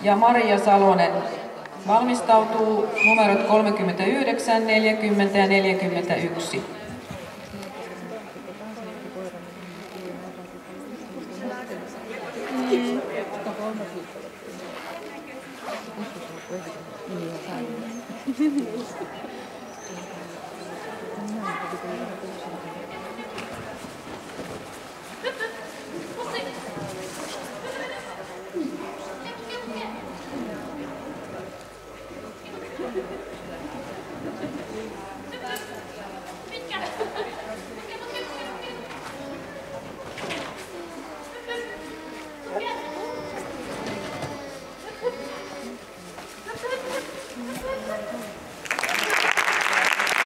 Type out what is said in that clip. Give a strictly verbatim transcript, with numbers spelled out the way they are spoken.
ja Maria Salonen valmistautuu numerot kolmekymmentäyhdeksän, neljäkymmentä ja neljäkymmentäyksi.